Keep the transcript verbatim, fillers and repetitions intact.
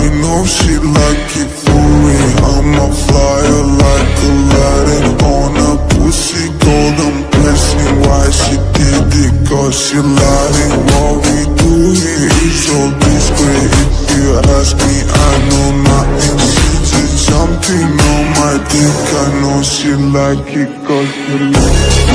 know she like it for me. I'm a flyer like Aladdin on a pussy golden blessing. Why she did it? Cause she lying. What we do here is so discreet. If you ask me, I know nothing. She just jumping on my dick. I know she like it cause she like it.